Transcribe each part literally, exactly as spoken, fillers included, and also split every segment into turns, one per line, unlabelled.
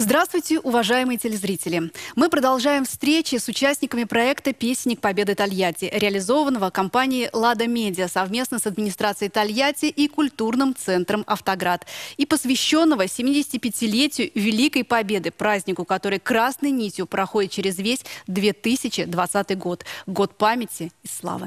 Здравствуйте, уважаемые телезрители! Мы продолжаем встречи с участниками проекта «Песенник Победы Тольятти», реализованного компанией «Лада Медиа» совместно с администрацией Тольятти и культурным центром «Автоград», и посвященного семидесятипятилетию Великой Победы, празднику, который красной нитью проходит через весь две тысячи двадцатый год. Год памяти и славы.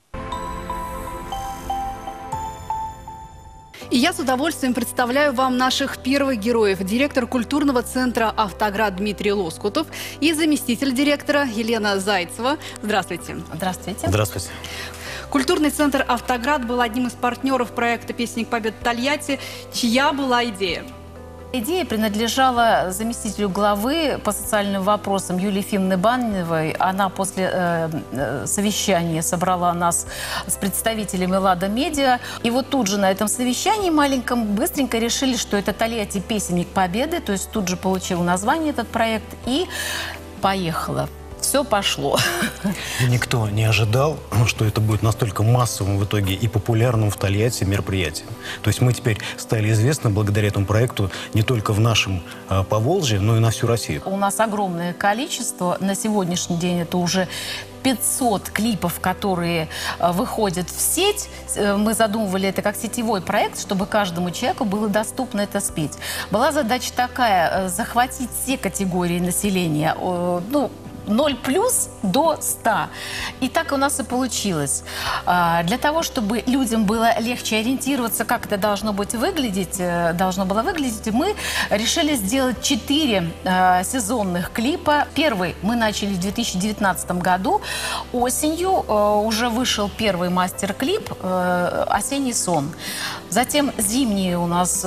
И я с удовольствием представляю вам наших первых героев. Директор культурного центра «Автоград» Дмитрий Лоскутов и заместитель директора Елена Зайцева. Здравствуйте.
Здравствуйте.
Здравствуйте.
Культурный центр «Автоград» был одним из партнеров проекта «Песенник Победы Тольятти». Чья была идея?
Идея принадлежала заместителю главы по социальным вопросам Юлии Ефимовне Баниновой. Она после э, совещания собрала нас с представителями «Лада Медиа». И вот тут же на этом совещании маленьком быстренько решили, что это Тольятти «Песенник Победы». То есть тут же получил название этот проект и поехала. Все пошло.
Никто не ожидал, что это будет настолько массовым в итоге и популярным в Тольятти мероприятием. То есть мы теперь стали известны благодаря этому проекту не только в нашем э, Поволжье, но и на всю Россию.
У нас огромное количество. На сегодняшний день это уже пятьсот клипов, которые э, выходят в сеть. Мы задумывали это как сетевой проект, чтобы каждому человеку было доступно это спеть. Была задача такая: э, захватить все категории населения. Э, ну, ноль плюс до ста. И так у нас и получилось. Для того, чтобы людям было легче ориентироваться, как это должно быть выглядеть, должно было выглядеть, мы решили сделать четыре сезонных клипа. Первый мы начали в две тысячи девятнадцатом году. Осенью уже вышел первый мастер-клип «Осенний сон». Затем зимний у нас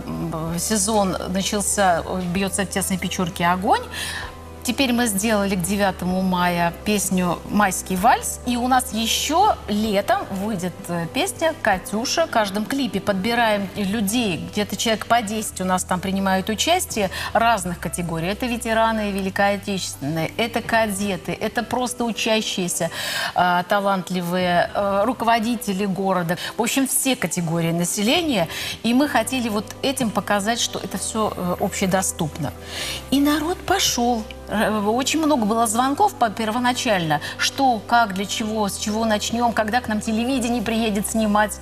сезон начался, бьется в тесной печурке огонь. Теперь мы сделали к девятому мая песню «Майский вальс». И у нас еще летом выйдет песня «Катюша». В каждом клипе подбираем людей, где-то человек по десять у нас там принимают участие, разных категорий. Это ветераны Великой Отечественной, это кадеты, это просто учащиеся, э, талантливые, э, руководители города. В общем, все категории населения. И мы хотели вот этим показать, что это все э, общедоступно. И народ пошел. Очень много было звонков первоначально. Что, как, для чего, с чего начнем, когда к нам телевидение приедет снимать.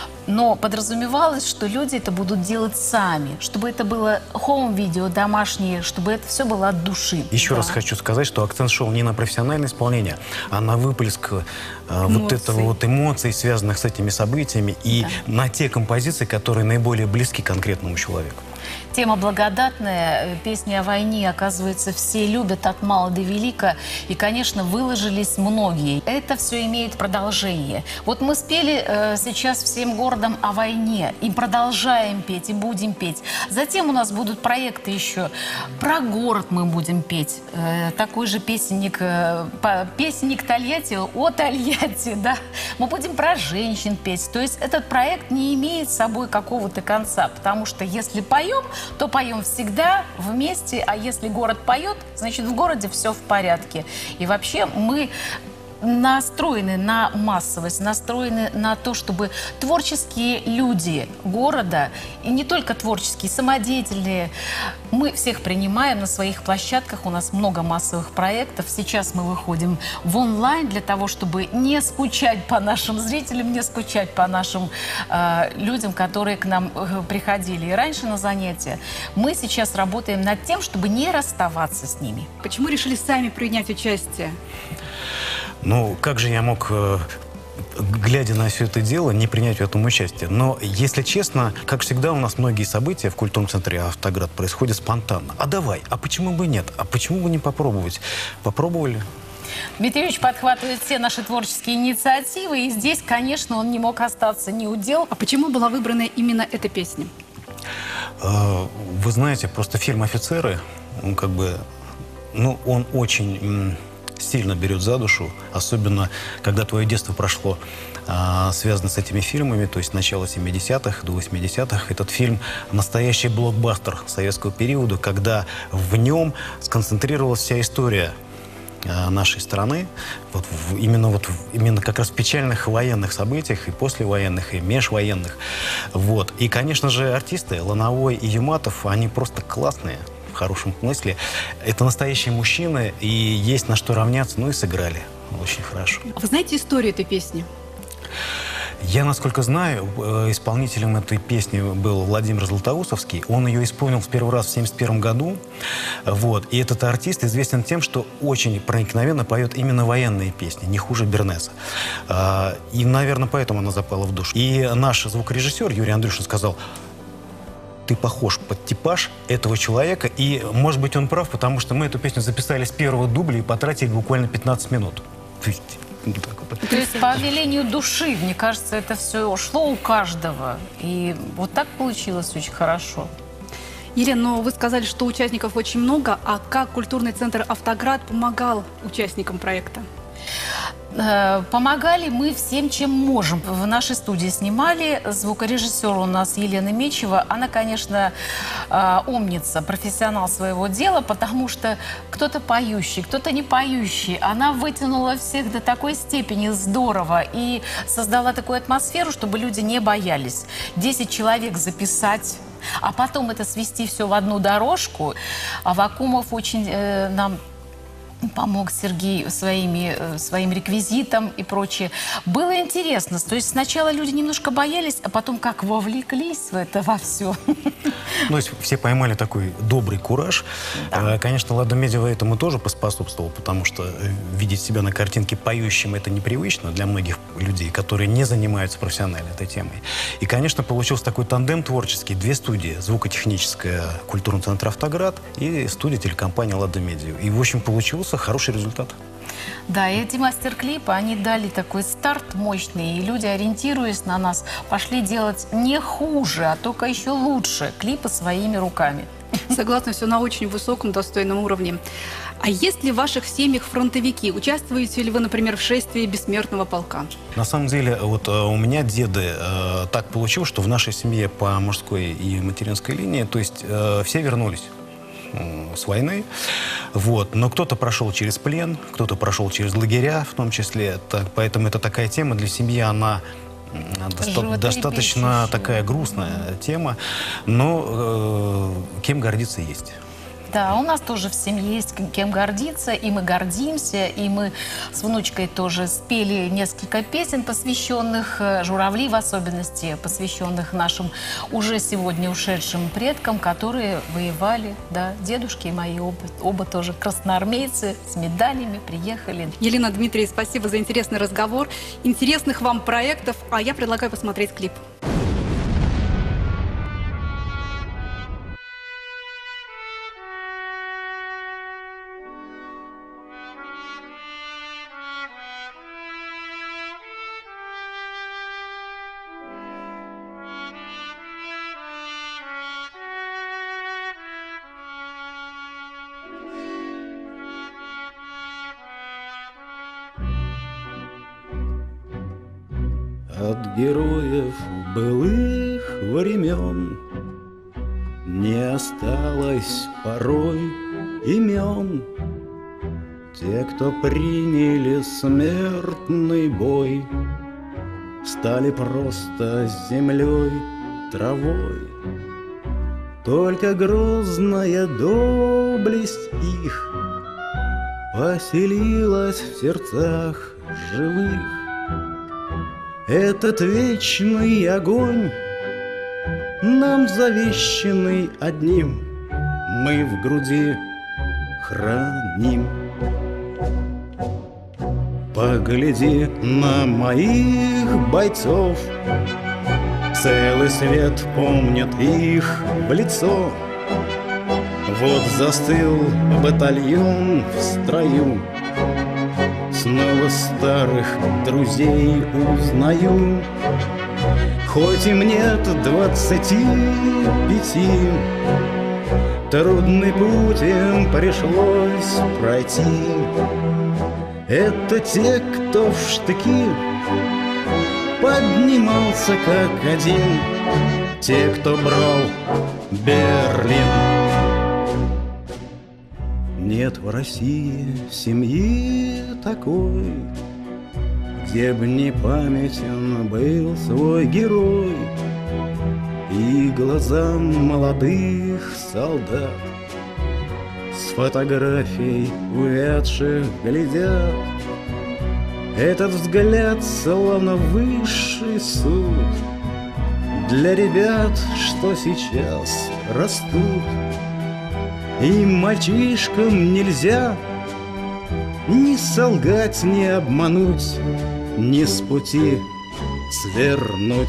Но подразумевалось, что люди это будут делать сами, чтобы это было хоум-видео, домашнее, чтобы это все было от души.
Еще да. раз хочу сказать, что акцент шел не на профессиональное исполнение, а на выплеск э, вот этого вот эмоций, связанных с этими событиями, и да. на те композиции, которые наиболее близки к конкретному человеку.
Тема благодатная, песни о войне, оказывается, все любят от мала до велика. И, конечно, выложились многие. Это все имеет продолжение. Вот мы спели э, сейчас всем городом о войне. И продолжаем петь, и будем петь. Затем у нас будут проекты еще. Про город мы будем петь. Э, такой же песенник, э, песенник Тольятти о Тольятти, да. Мы будем про женщин петь. То есть этот проект не имеет с собой какого-то конца. Потому что если поем, то поем всегда вместе, а если город поет, значит, в городе все в порядке. И вообще мы настроены на массовость, настроены на то, чтобы творческие люди города, и не только творческие, самодеятельные, мы всех принимаем на своих площадках. У нас много массовых проектов. Сейчас мы выходим в онлайн для того, чтобы не скучать по нашим зрителям, не скучать по нашим э, людям, которые к нам э, приходили и раньше на занятия. Мы сейчас работаем над тем, чтобы не расставаться с ними.
Почему решили сами принять участие?
Ну, как же я мог, глядя на все это дело, не принять в этом участие? Но, если честно, как всегда, у нас многие события в культурном центре «Автоград» происходят спонтанно. А давай, а почему бы нет? А почему бы не попробовать? Попробовали.
Дмитрий Юрьевич подхватывает все наши творческие инициативы, и здесь, конечно, он не мог остаться ни у дел.
А почему была выбрана именно эта песня?
Вы знаете, просто фильм «Офицеры», он как бы, ну, он очень сильно берет за душу, особенно когда твое детство прошло а, связано с этими фильмами, то есть начало семидесятых до восьмидесятых. Этот фильм настоящий блокбастер советского периода, когда в нем сконцентрировалась вся история а, нашей страны, вот в, именно, вот, именно как раз в печальных военных событиях, и послевоенных, и межвоенных. Вот. И, конечно же, артисты Лановой и Юматов, они просто классные. в хорошем смысле. Это настоящие мужчины, и есть на что равняться, ну и сыграли очень хорошо.
Вы знаете историю этой песни?
Я, насколько знаю, исполнителем этой песни был Владимир Златоустовский. Он ее исполнил в первый раз в семьдесят первом году. Вот. И этот артист известен тем, что очень проникновенно поет именно военные песни, не хуже Бернеса. И, наверное, поэтому она запала в душу. И наш звукорежиссер Юрий Андрюшин сказал: ты похож под типаж этого человека. И, может быть, он прав, потому что мы эту песню записали с первого дубля и потратили буквально пятнадцать минут.
То есть по велению души, мне кажется, это все шло у каждого. И вот так получилось очень хорошо.
Елена, но вы сказали, что участников очень много. А как культурный центр «Автоград» помогал участникам проекта?
Помогали мы всем, чем можем. В нашей студии снимали. Звукорежиссер у нас Елена Мечева. Она, конечно, умница, профессионал своего дела, потому что кто-то поющий, кто-то не поющий. Она вытянула всех до такой степени здорово и создала такую атмосферу, чтобы люди не боялись. Десять человек записать, а потом это свести все в одну дорожку. А Вакумов очень э, нам помог, Сергей, своими, своим реквизитом и прочее. Было интересно. То есть сначала люди немножко боялись, а потом как вовлеклись в это во все.
Ну, все поймали такой добрый кураж. Да. Конечно, Лада Медиа этому тоже поспособствовал, потому что видеть себя на картинке поющим — это непривычно для многих людей, которые не занимаются профессионально этой темой. И, конечно, получился такой тандем творческий. Две студии. Звукотехническая культурный центр «Автоград» и студия телекомпании «Лада Медиа». И, в общем, получился хороший результат.
Да, и эти мастер-клипы, они дали такой старт мощный, и люди, ориентируясь на нас, пошли делать не хуже, а только еще лучше клипы своими руками.
Согласна, все на очень высоком, достойном уровне. А есть ли в ваших семьях фронтовики? Участвуете ли вы, например, в шествии бессмертного полка?
На самом деле, вот у меня деды, э, так получилось, что в нашей семье по мужской и материнской линии, то есть э, все вернулись с войны, вот. Но кто-то прошел через плен, кто-то прошел через лагеря, в том числе, так, поэтому это такая тема для семьи, она доста достаточно такая грустная тема, но э, кем гордиться есть.
Да, у нас тоже в семье есть кем гордиться, и мы гордимся, и мы с внучкой тоже спели несколько песен, посвященных «Журавли», в особенности, посвященных нашим уже сегодня ушедшим предкам, которые воевали, да, дедушки мои оба, оба тоже красноармейцы, с медалями приехали.
Елена, Дмитрий, спасибо за интересный разговор, интересных вам проектов, а я предлагаю посмотреть клип.
От героев былых времен не осталось порой имен. Те, кто приняли смертный бой, стали просто землей, травой. Только грозная доблесть их поселилась в сердцах живых. Этот вечный огонь, нам завещанный одним, мы в груди храним. Погляди на моих бойцов, целый свет помнит их в лицо. Вот застыл батальон в строю, снова старых друзей узнаю. Хоть им нет двадцати пяти, трудный путь им пришлось пройти. Это те, кто в штыки поднимался как один, те, кто брал Берлин. Нет в России семьи такой, где б не памятен был свой герой, и глазам молодых солдат фотографий увядших глядят. Этот взгляд словно высший суд для ребят, что сейчас растут. И мальчишкам нельзя ни солгать, ни обмануть, ни с пути свернуть.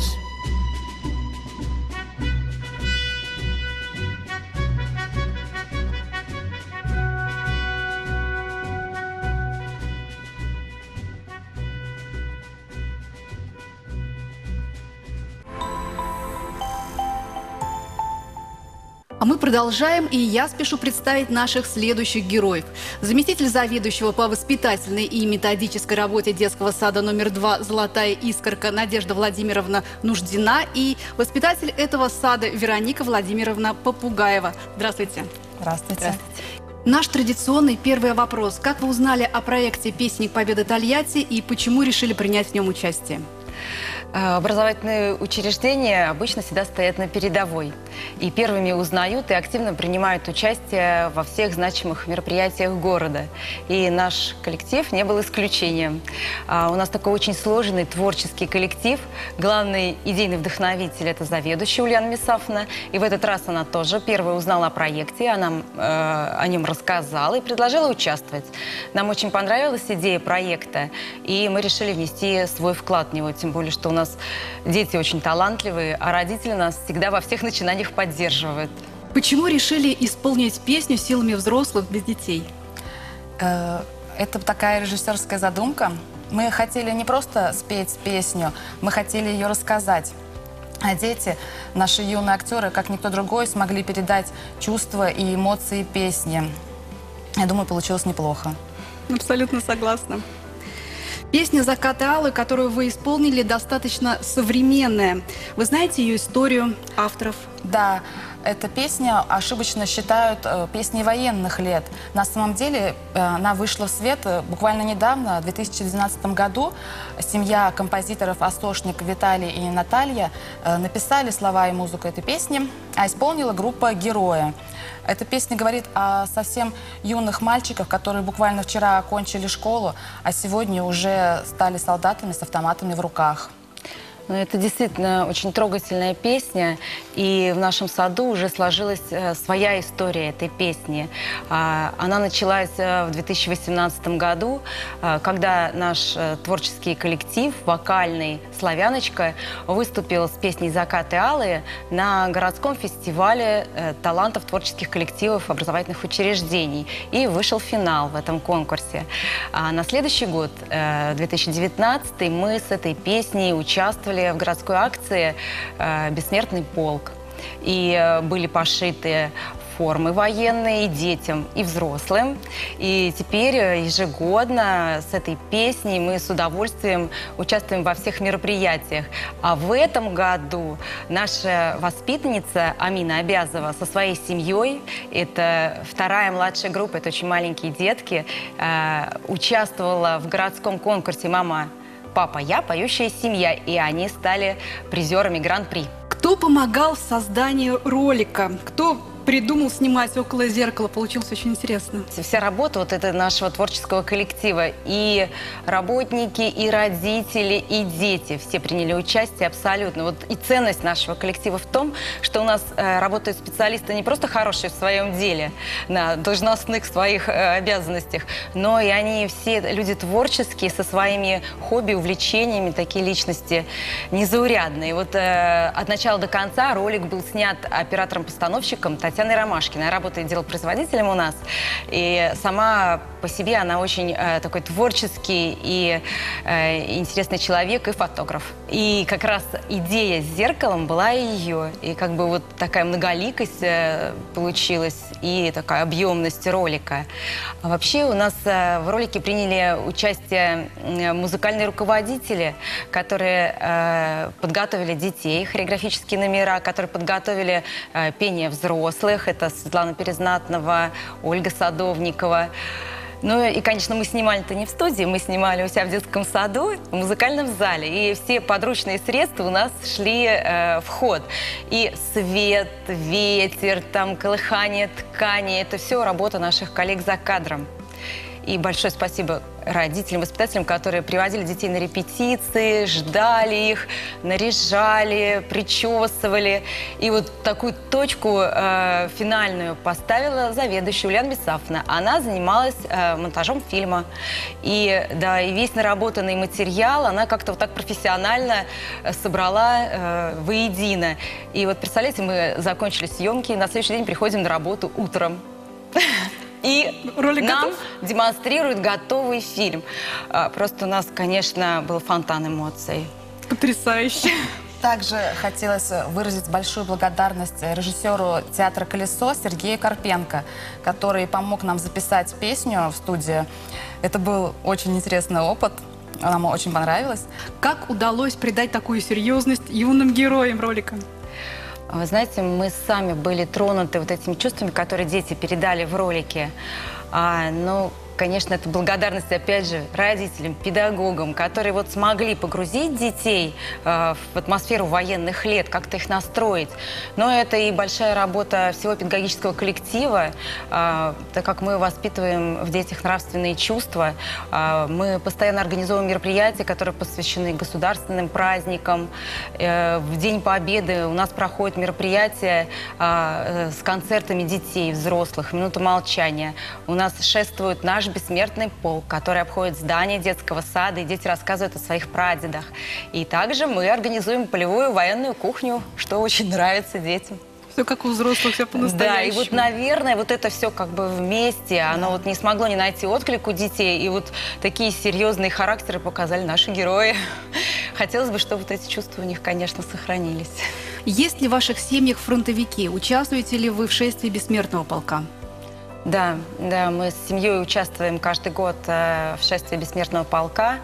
А мы продолжаем, и я спешу представить наших следующих героев. Заместитель заведующего по воспитательной и методической работе детского сада номер два «Золотая искорка» Надежда Владимировна Нуждина и воспитатель этого сада Вероника Владимировна Попугаева. Здравствуйте.
Здравствуйте.
Здравствуйте. Наш традиционный первый вопрос. Как вы узнали о проекте «Песник Победы Тольятти» и почему решили принять в нем участие?
Образовательные учреждения обычно всегда стоят на передовой. И первыми узнают и активно принимают участие во всех значимых мероприятиях города. И наш коллектив не был исключением. А у нас такой очень сложный творческий коллектив. Главный идейный вдохновитель – это заведующая Ульяна Мисафовна. И в этот раз она тоже первая узнала о проекте, она нам э, о нем рассказала и предложила участвовать. Нам очень понравилась идея проекта, и мы решили внести свой вклад в него. Тем более, что у нас дети очень талантливые, а родители нас всегда во всех начинаниях поддерживают.
Почему решили исполнить песню силами взрослых без детей?
Это такая режиссерская задумка. Мы хотели не просто спеть песню, мы хотели ее рассказать. А дети, наши юные актеры, как никто другой, смогли передать чувства и эмоции песни. Я думаю, получилось неплохо.
Абсолютно согласна. Песня «Закаты алые», которую вы исполнили, достаточно современная. Вы знаете ее историю, авторов?
Да, эта песня ошибочно считают э, песней военных лет. На самом деле э, она вышла в свет э, буквально недавно, в две тысячи двенадцатом году. Семья композиторов Осошник, Виталий и Наталья э, написали слова и музыку этой песни, а исполнила группа «Герои». Эта песня говорит о совсем юных мальчиках, которые буквально вчера окончили школу, а сегодня уже стали солдатами с автоматами в руках.
Ну, это действительно очень трогательная песня, и в нашем саду уже сложилась э, своя история этой песни. А, она началась э, в две тысячи восемнадцатом году, э, когда наш э, творческий коллектив, вокальный «Славяночка», выступил с песней «Закаты алые» на городском фестивале э, талантов творческих коллективов образовательных учреждений. И вышел в финал в этом конкурсе. А на следующий год, э, две тысячи девятнадцатый, мы с этой песней участвовали в городской акции э, «Бессмертный полк». И э, были пошиты формы военные и детям, и взрослым. И теперь ежегодно с этой песней мы с удовольствием участвуем во всех мероприятиях. А в этом году наша воспитанница Амина Абязова со своей семьей, это вторая младшая группа, это очень маленькие детки, э, участвовала в городском конкурсе «Мама, папа, я», поющая семья, и они стали призерами гран-при.
Кто помогал в создании ролика? Кто придумал снимать около зеркала? Получилось очень интересно.
Вся работа вот этого нашего творческого коллектива, и работники, и родители, и дети, все приняли участие абсолютно. Вот и ценность нашего коллектива в том, что у нас э, работают специалисты не просто хорошие в своем деле, на должностных своих э, обязанностях, но и они все люди творческие, со своими хобби, увлечениями, такие личности незаурядные. Вот э, от начала до конца ролик был снят оператором-постановщиком Татьяной Ромашкиной. Она работает делопроизводителем у нас. И сама по себе она очень э, такой творческий и э, интересный человек и фотограф. И как раз идея с зеркалом была ее. И как бы вот такая многоликость э, получилась и такая объемность ролика. А вообще у нас э, в ролике приняли участие э, музыкальные руководители, которые э, подготовили детей, хореографические номера, которые подготовили э, пение взрослых. Это Светлана Перезнатного, Ольга Садовникова. Ну и, конечно, мы снимали-то не в студии, мы снимали у себя в детском саду, в музыкальном зале. И все подручные средства у нас шли э, в ход. И свет, ветер, там, колыхание ткани, это все работа наших коллег за кадром. И большое спасибо родителям, воспитателям, которые приводили детей на репетиции, ждали их, наряжали, причесывали. И вот такую точку э, финальную поставила заведующая Ульяна Бесафовна. Она занималась э, монтажом фильма. И, да, и весь наработанный материал она как-то вот так профессионально собрала э, воедино. И вот, представляете, мы закончили съемки, на следующий день приходим на работу утром. И
Ролик
нам
готов?
демонстрируют готовый фильм. А, Просто у нас, конечно, был фонтан эмоций.
Потрясающе.
Также хотелось выразить большую благодарность режиссеру театра «Колесо» Сергею Карпенко, который помог нам записать песню в студии. Это был очень интересный опыт, нам очень понравилось.
Как удалось придать такую серьезность юным героям ролика?
Вы знаете, мы сами были тронуты вот этими чувствами, которые дети передали в ролике. А, ну, конечно, это благодарность, опять же, родителям, педагогам, которые вот смогли погрузить детей э, в атмосферу военных лет, как-то их настроить. Но это и большая работа всего педагогического коллектива, э, так как мы воспитываем в детях нравственные чувства. Э, мы постоянно организовываем мероприятия, которые посвящены государственным праздникам. Э, в День Победы у нас проходят мероприятия э, с концертами детей, взрослых, минута молчания. У нас шествуют наши бессмертный полк, который обходит здание детского сада, и дети рассказывают о своих прадедах. И также мы организуем полевую военную кухню, что очень нравится детям.
Все как у взрослых, все по-настоящему.
Да, и вот, наверное, вот это все как бы вместе, оно вот не смогло не найти отклик у детей, и вот такие серьезные характеры показали наши герои. Хотелось бы, чтобы вот эти чувства у них, конечно, сохранились.
Есть ли в ваших семьях фронтовики? Участвуете ли вы в шествии бессмертного полка?
Да, да, мы с семьей участвуем каждый год э, в шествии бессмертного полка.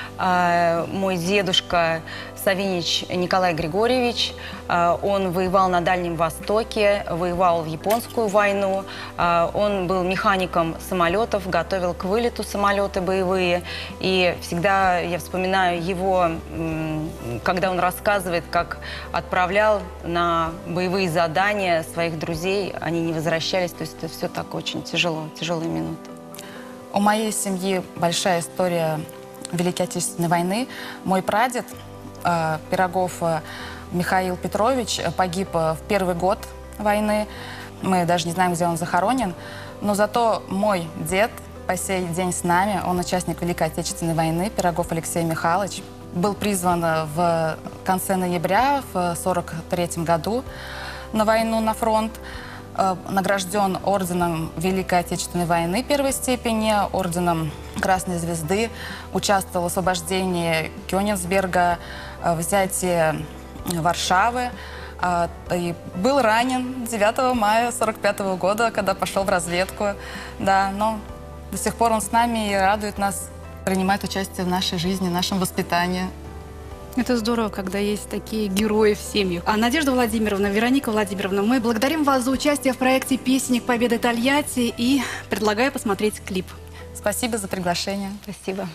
Э, мой дедушка Савинич Николай Григорьевич, э, он воевал на Дальнем Востоке, воевал в Японскую войну. Э, он был механиком самолетов, готовил к вылету самолеты боевые. И всегда я вспоминаю его, м, когда он рассказывает, как отправлял на боевые задания своих друзей, они не возвращались. То есть это все так очень тяжело, тяжелые минуты.
У моей семьи большая история Великой Отечественной войны. Мой прадед э, Пирогов э, Михаил Петрович погиб э, в первый год войны. Мы даже не знаем, где он захоронен. Но зато мой дед по сей день с нами. Он участник Великой Отечественной войны, Пирогов Алексей Михайлович. Был призван в конце ноября в сорок третьем году на войну, на фронт. Награжден орденом Великой Отечественной войны первой степени, орденом Красной Звезды, участвовал в освобождении Кёнигсберга, взятии Варшавы. И был ранен девятого мая сорок пятого года, когда пошел в разведку. Да, но до сих пор он с нами и радует нас, принимает участие в нашей жизни, в нашем воспитании.
Это здорово, когда есть такие герои в семьях. А Надежда Владимировна, Вероника Владимировна, мы благодарим вас за участие в проекте «Песенник Победы Тольятти» и предлагаю посмотреть клип.
Спасибо за приглашение.
Спасибо.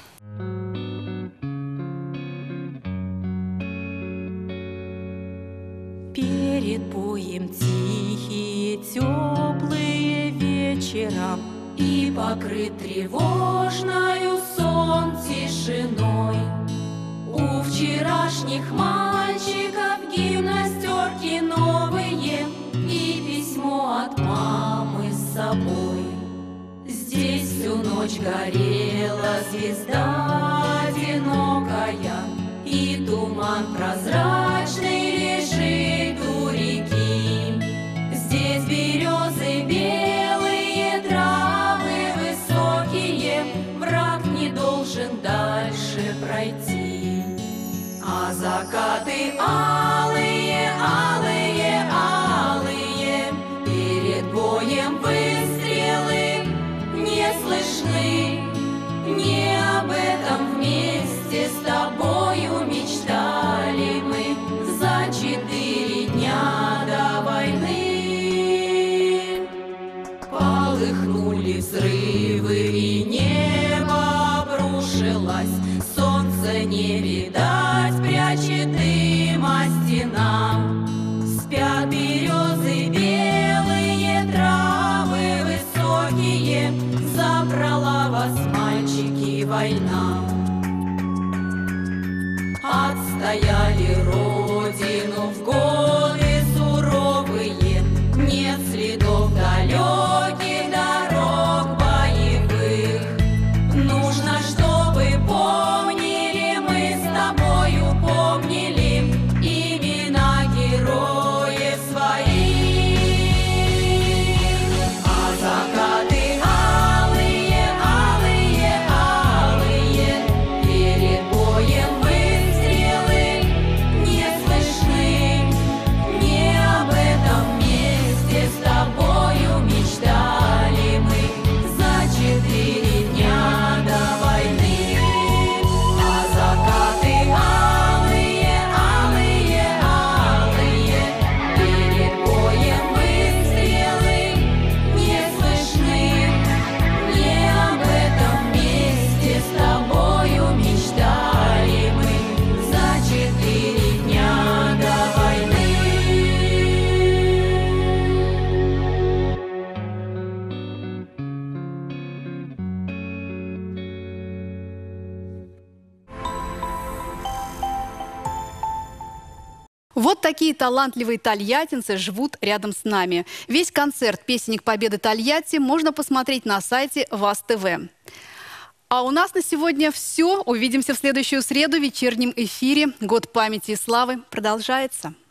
Перед боем тихие, теплые вечера, и покрыт тревожною сон тишиной. У вчерашних мальчиков гимнастерки новые и письмо от мамы с собой. Здесь всю ночь горела звезда одинокая, и туман прозрачный лежит у реки. Здесь березы белые, травы высокие, враг не должен дальше пройти. А закаты алые, алые, алые, перед боем выстрелы не слышны. Не об этом вместе с тобою мечтали мы за четыре дня до войны. Полыхнули взрывы и не солнца не видать, прячет дыма стена. Спят березы белые, травы высокие, забрала вас, мальчики, война. Отстояли родину в годы суровые, нет следов далеких дорог боевых. Нужно, чтобы помнили, мы с тобою помнили имена героев своих. А закаты алые, алые, алые, перед боем выстрелы не слышны. Не об этом месте с тобою мечтали мы за четыре дня до войны. А закаты алые, алые, алые, перед боем выстрелы не слышны. Не об этом месте с тобою мечтали мы за четыре дня до войны.
Вот такие талантливые тольяттинцы живут рядом с нами. Весь концерт «Песенник Победы Тольятти» можно посмотреть на сайте ВАЗ ТВ. А у нас на сегодня все. Увидимся в следующую среду в вечернем эфире. Год памяти и славы продолжается.